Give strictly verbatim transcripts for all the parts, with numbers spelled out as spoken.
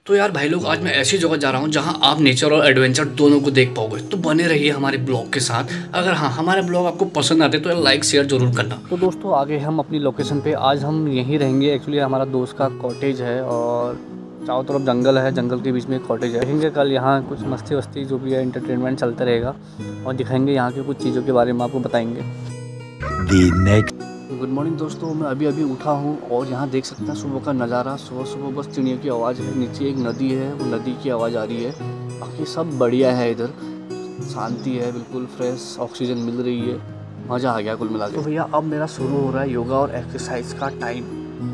तो यार भाई लोग, आज मैं ऐसी जगह जा रहा हूँ जहाँ आप नेचर और एडवेंचर दोनों को देख पाओगे। तो बने रहिए हमारे ब्लॉग के साथ। अगर हाँ हमारे ब्लॉग आपको पसंद आते तो लाइक शेयर जरूर करना। तो दोस्तों आगे हम अपनी लोकेशन पे आज हम यहीं रहेंगे। एक्चुअली हमारा दोस्त का कॉटेज है और चारों तरफ जंगल है, जंगल के बीच में एक कॉटेज है। देखेंगे कल यहाँ कुछ मस्ती वस्ती जो भी है एंटरटेनमेंट चलता रहेगा और दिखाएंगे यहाँ के कुछ चीज़ों के बारे में आपको बताएंगे। गुड मॉर्निंग दोस्तों, मैं अभी अभी उठा हूँ और यहाँ देख सकते हैं सुबह का नज़ारा। सुबह सुबह बस चिड़ियों की आवाज़ है, नीचे एक नदी है, वो नदी की आवाज़ आ रही है। बाकी सब बढ़िया है, इधर शांति है, बिल्कुल फ्रेश ऑक्सीजन मिल रही है, मज़ा आ गया कुल मिला के। तो भैया अब मेरा शुरू हो रहा है योगा और एक्सरसाइज का टाइम।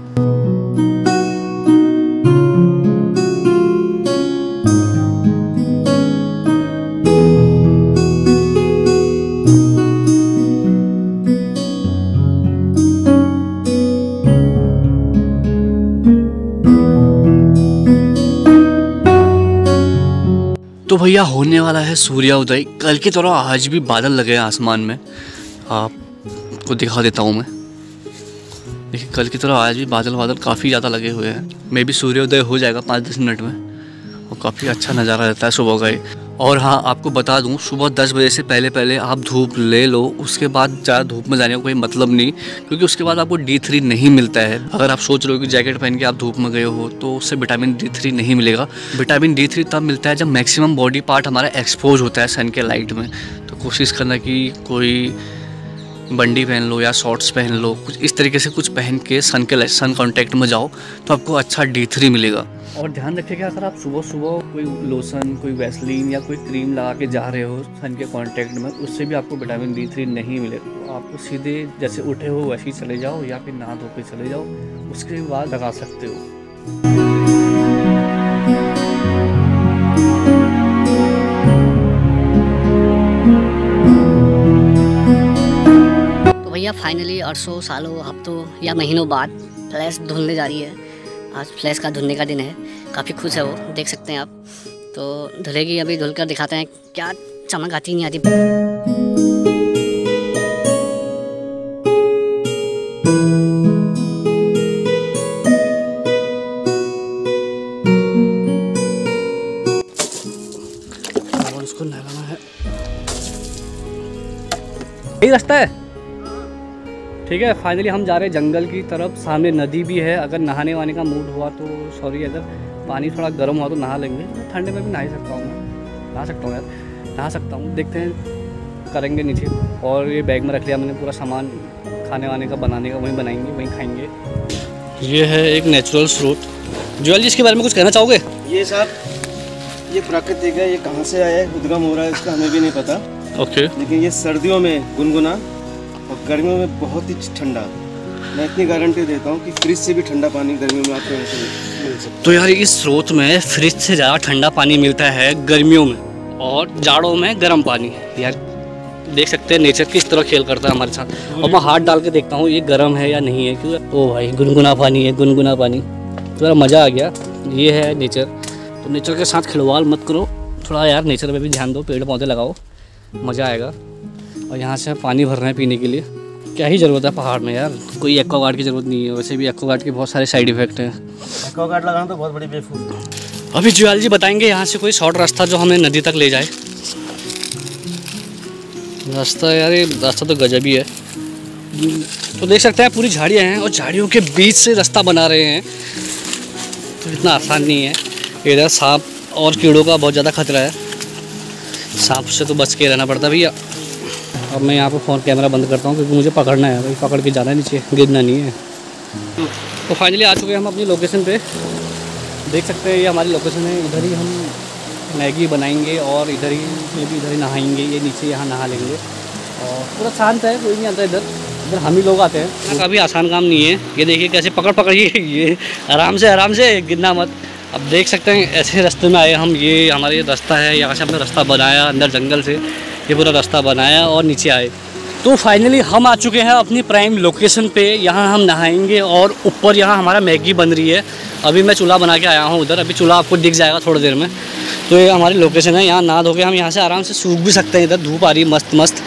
तो भैया होने वाला है सूर्योदय। कल की तरह आज भी बादल लगे हैं आसमान में, आपको दिखा देता हूँ मैं। देखिए कल की तरह आज भी बादल बादल काफ़ी ज़्यादा लगे हुए हैं। मे भी सूर्योदय हो जाएगा पाँच दस मिनट में और काफ़ी अच्छा नज़ारा रहता है सुबह का ही। और हाँ आपको बता दूँ, सुबह दस बजे से पहले पहले आप धूप ले लो, उसके बाद ज़्यादा धूप में जाने का कोई मतलब नहीं, क्योंकि उसके बाद आपको डी थ्री नहीं मिलता है। अगर आप सोच रहे हो कि जैकेट पहन के आप धूप में गए हो तो उससे विटामिन डी थ्री नहीं मिलेगा। विटामिन डी थ्री तब मिलता है जब मैक्सिमम बॉडी पार्ट हमारा एक्सपोज होता है सन के लाइट में। तो कोशिश करना कि कोई बंडी पहन लो या शॉर्ट्स पहन लो, कुछ इस तरीके से कुछ पहन के सन के सन कॉन्टैक्ट में जाओ तो आपको अच्छा डी थ्री मिलेगा। और ध्यान रखिएगा, अगर आप सुबह सुबह कोई लोशन, कोई वैसलीन या कोई क्रीम लगा के जा रहे हो सन के कांटेक्ट में, उससे भी आपको विटामिन डी थ्री नहीं मिलेगा। तो आपको सीधे जैसे उठे हो वैसे ही चले जाओ या फिर नहा धो के चले जाओ, उसके बाद लगा सकते हो। तो भैया फाइनली अरसों सालों हफ्तों या महीनों बाद फ्लैश धुलने जा रही है। आज फ्लैश का धुलने का दिन है, काफ़ी खुश है वो, देख सकते हैं आप। तो धुलेगी, अभी धुल कर दिखाते हैं क्या चमक आती नहीं आती। और इसको नहलाना है। यही रास्ता है, ठीक है। फाइनली हम जा रहे हैं जंगल की तरफ। सामने नदी भी है, अगर नहाने वाने का मूड हुआ तो सॉरी, अगर पानी थोड़ा गर्म हुआ तो नहा लेंगे। ठंडे में भी नहा ही सकता हूँ, मैं नहा सकता हूँ यार, नहा सकता हूँ। देखते हैं करेंगे नीचे। और ये बैग में रख लिया मैंने पूरा सामान खाने वाने का, बनाने का, वहीं बनाएंगे वहीं खाएंगे। ये है एक नेचुरल स्रोत। ज्वेल जी इसके बारे में कुछ कहना चाहोगे? ये साहब ये प्राकृतिक है, ये कहाँ से आया है, उद्गम हो रहा है, इसका हमें भी नहीं पता। ओके। लेकिन ये सर्दियों में गुनगुना और गर्मियों में बहुत ही ठंडा। मैं इतनी गारंटी देता हूँ कि फ्रिज से भी ठंडा पानी गर्मियों में आपको ऐसे मिल सकता है। तो यार इस स्रोत में फ्रिज से ज़्यादा ठंडा पानी मिलता है गर्मियों में, और जाड़ों में गर्म पानी। यार देख सकते हैं नेचर किस तरह खेल करता है हमारे साथ। और मैं हाथ डाल के देखता हूँ ये गर्म है या नहीं है, क्योंकि ओ भाई गुनगुना पानी है, गुनगुना पानी। थोड़ा मज़ा आ गया। ये है नेचर। तो नेचर के साथ खिलवाड़ मत करो, थोड़ा यार नेचर में भी ध्यान दो, पेड़ पौधे लगाओ, मज़ा आएगा। और यहाँ से पानी भर रहे हैं पीने के लिए। क्या ही ज़रूरत है पहाड़ में यार, कोई एक्वागार्ड की ज़रूरत नहीं है। वैसे भी एक्वागार्ड के बहुत सारे साइड इफेक्ट हैं। एक्वागार्ड लगाना तो बहुत बड़ी बेवकूफ़ी। अभी ज्वेल जी बताएंगे यहाँ से कोई शॉर्ट रास्ता जो हमें नदी तक ले जाए। रास्ता यार ये रास्ता तो गजब ही है। तो देख सकते हैं पूरी झाड़ियाँ हैं और झाड़ियों के बीच से रास्ता बना रहे हैं, तो इतना आसान नहीं है। इधर सांप और कीड़ों का बहुत ज़्यादा खतरा है, सांप से तो बच के रहना पड़ता है भैया। अब मैं यहाँ पे फ़ोन कैमरा बंद करता हूँ क्योंकि मुझे पकड़ना है भाई, पकड़ के जाना है नीचे, गिरना नहीं है। तो फाइनली आ चुके हैं हम अपनी लोकेशन पे। देख सकते हैं ये हमारी लोकेशन है। इधर ही हम मैगी बनाएंगे और इधर ही में भी इधर ही नहाएंगे। ये नीचे यहाँ नहा लेंगे और पूरा शांत है, कोई नहीं आता इधर। इधर हम ही लोग आते हैं। काफ़ी आसान काम नहीं है। ये देखिए कैसे पकड़ पकड़िए, ये आराम से आराम से, गिरना मत। अब देख सकते हैं ऐसे रास्ते में आए हम। ये हमारे रास्ता है, यहाँ से हमने रास्ता बनाया अंदर जंगल से, ये पूरा रास्ता बनाया और नीचे आए। तो फाइनली हम आ चुके हैं अपनी प्राइम लोकेशन पे। यहाँ हम नहाएंगे और ऊपर यहाँ हमारा मैगी बन रही है। अभी मैं चूल्हा बना के आया हूँ उधर, अभी चूल्हा आपको दिख जाएगा थोड़ी देर में। तो ये हमारी लोकेशन है, यहाँ नहा धो के हम यहाँ से आराम से सूख भी सकते हैं। इधर धूप आ रही है मस्त मस्त।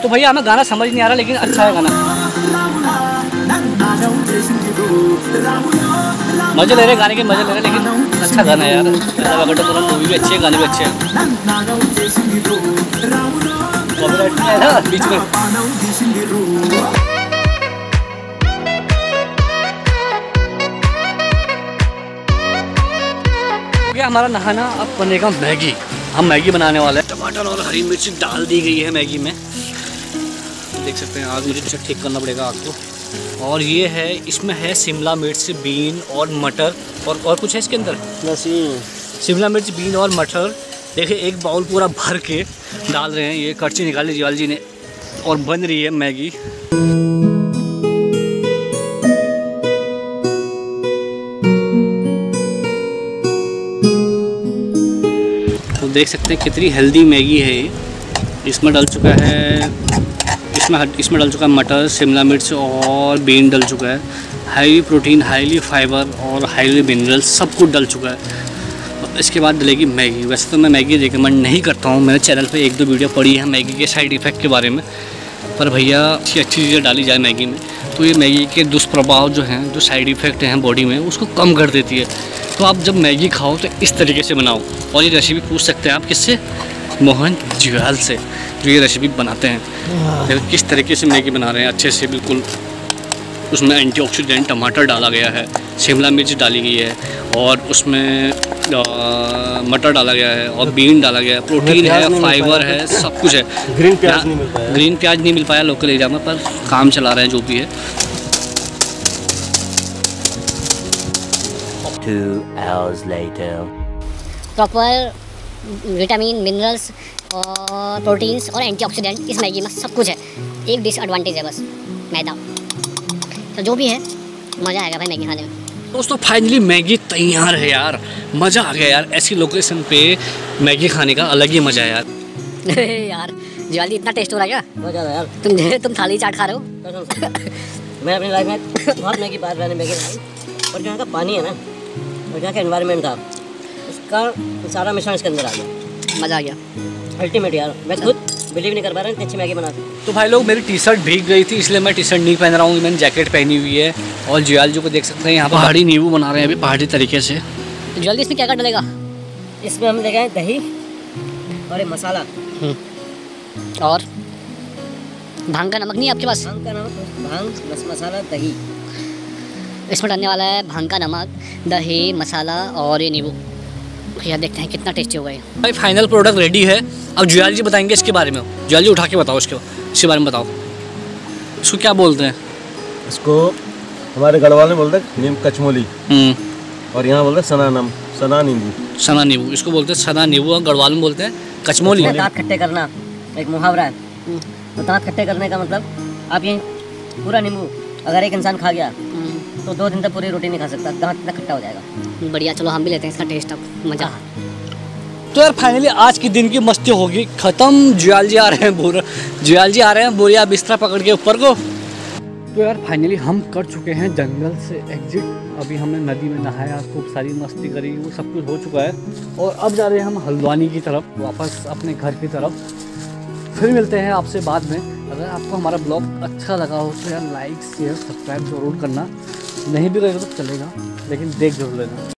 भैया हमें गाना समझ नहीं आ रहा, लेकिन अच्छा है गाना, मजे ले रहे गाने के, मजे ले रहे, लेकिन अच्छा गाना है यार। वगैरह मूवी भी अच्छी है, गाने भी अच्छे हैं। कॉपीराइट नहीं आया ना बीच में। हो गया हमारा नहाना, अब बनेगा मैगी। हम मैगी बनाने वाले हैं। टमाटर और हरी मिर्च डाल दी गई है मैगी में, देख सकते हैं। आग मुझे ठीक करना पड़ेगा आग को। और ये है, इसमें है शिमला मिर्च, बीन और मटर, और और कुछ है इसके अंदर, शिमला मिर्च, बीन और मटर। देखिए एक बाउल पूरा भर के डाल रहे हैं। ये करछी निकाली जीवाल जी ने, और बन रही है मैगी। तो देख सकते हैं कितनी हेल्दी मैगी है ये। इसमें डल चुका है, इसमें इसमें डल चुका है मटर, शिमला मिर्च और बीन डल चुका है। हाईली प्रोटीन, हाईली फाइबर और हाईली मिनरल्स सब कुछ डल चुका है। इसके बाद डलेगी मैगी। वैसे तो मैं मैगी रिकमेंड नहीं करता हूँ, मैंने चैनल पे एक दो वीडियो पड़ी है मैगी के साइड इफ़ेक्ट के बारे में, पर भैया अच्छी अच्छी चीज़ें डाली जाए मैगी में तो ये मैगी के दुष्प्रभाव जो हैं, जो साइड इफ़ेक्ट हैं बॉडी में, उसको कम कर देती है। तो आप जब मैगी खाओ तो इस तरीके से बनाओ। और ये रेसिपी पूछ सकते हैं आप किससे, मोहन जुयाल से, जो ये रेसिपी बनाते हैं। देखो किस तरीके से मैगी बना रहे हैं, अच्छे से बिल्कुल। उसमें एंटीऑक्सीडेंट टमाटर डाला गया है, शिमला मिर्च डाली गई है, और उसमें आ, मटर डाला गया है, और बीन डाला गया है, प्रोटीन है, फाइबर है, सब कुछ है। ग्रीन प्याज नहीं मिल पाया, ग्रीन प्याज नहीं मिल पाया लोकल एरिया में, पर काम चला रहे हैं जो भी है। Two hours later. Proper vitamin, minerals और प्रोटीन्स और एंटीऑक्सीडेंट इस मैगी में सब कुछ है। एक डिसएडवांटेज है बस मैदा। तो जो भी है मज़ा आएगा भाई मैगी खाने में। दोस्तों फाइनली मैगी तैयार है यार, मज़ा आ गया यार। ऐसी लोकेशन पे मैगी खाने का अलग ही मज़ा है यार। यार जल्दी इतना टेस्ट हो रहा है क्या? बहुत ज़्यादा यार। तुम तुम थाली चाट खा रहे हो? मैं अपनी लाइफ में बहुत मैगी बार मैंने मैगी खाई, और जहाँ का पानी है ना, और जहाँ का एनवायरनमेंट था, उसका सारा मिश्रण इसके अंदर आ गया। मज़ा आ गया अल्टीमेट यार। मैं खुद बिलीव नहीं कर पा रहा इतनी अच्छी मैगी बनाती। तो भाई लोग मेरी टी शर्ट भीग गई थी, इसलिए मैं टी शर्ट नहीं पहन रहा हूँ, मैंने जैकेट पहनी हुई है। और जुयाल जी को देख सकते हैं यहाँ पर पहाड़ी नींबू बना रहे हैं अभी पहाड़ी तरीके से। तो जल्दी इसमें क्या क्या डलेगा? इसमें हम देखें दही और एक मसाला और भांग का नमक नहीं है आपके पास? भांग का नमक, भांग, मस मसाला, दही। इसमें डलने वाला है भांग का नमक, दही, मसाला और ये नींबू। भैया देखते हैं कितना टेस्टी होगा ये। भाई फाइनल प्रोडक्ट रेडी है। अब जुयाल जी बताएंगे इसके बारे में। जुयाल जी उठा के बताओ इसके इसके बारे में बताओ, इसको क्या बोलते हैं? इसको हमारे गढ़वाल में बोलते हैं नीम कचमोली, और यहाँ बोलते हैं सना नम सना नींबू। सना नींबू इसको बोलते हैं, सना नींबू, और गढ़वाल में बोलते हैं कचमोली। दांत खट्टे करना एक मुहावरा है। तो दांत खट्टे करने का मतलब, आप ये पूरा नींबू अगर एक इंसान खा गया तो दो दिन तक पूरी रोटी नहीं खा सकता, दांत इतना खट्टा हो जाएगा। बढ़िया, चलो हम भी लेते हैं इसका टेस्ट अब, मज़ा। तो यार फाइनली आज की दिन की मस्ती होगी ख़त्म। जुयाल जी आ रहे हैं बोरा जुयाल जी आ रहे हैं बोरिया बिस्तरा पकड़ के ऊपर को। तो यार फाइनली हम कर चुके हैं जंगल से एग्जिट। अभी हमने नदी में नहाया, खूब सारी मस्ती करी, वो सब कुछ हो चुका है। और अब जा रहे हैं हम हल्द्वानी की तरफ, वापस अपने घर की तरफ। फिर मिलते हैं आपसे बाद में। अगर आपको हमारा ब्लॉग अच्छा लगा हो तो यार लाइक, शेयर, सब्सक्राइब ज़रूर करना। नहीं भी करेगा तो चलेगा, लेकिन देख जरूर लेना।